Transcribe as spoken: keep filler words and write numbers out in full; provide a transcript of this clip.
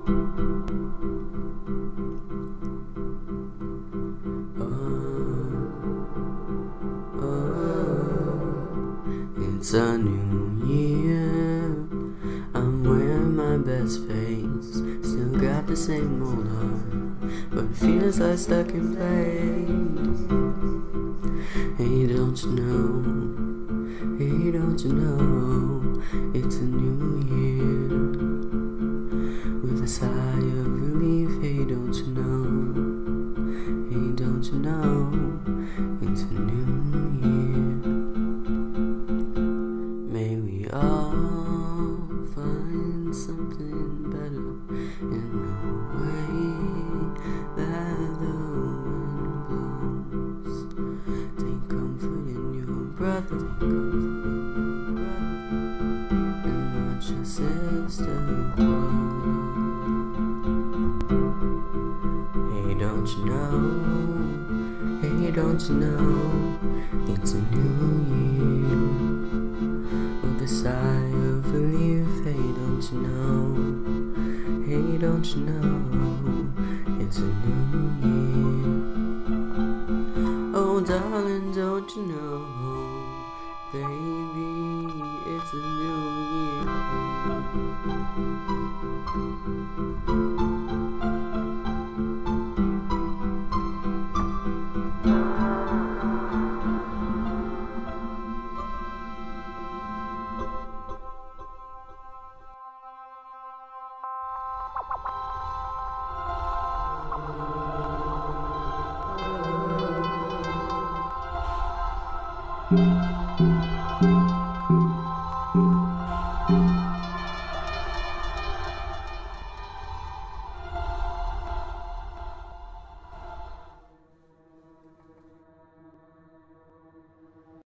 It's a new year, I'm wearing my best face. Still got the same old heart, but it feels like stuck in place. Hey, don't you know, hey, don't you know, it's a new year. With a sigh of relief, hey, don't you know, hey, don't you know, it's a new year. May we all find something better in the way that the wind blows. Take comfort in your brother, take comfort in your brother, and watch your sister grow. Hey, don't you know, hey, don't you know, it's a new year. With a sigh of relief, hey, don't you know, hey, don't you know, it's a new year. Oh, darling, don't you know, baby, it's a new year. Mm-hmm.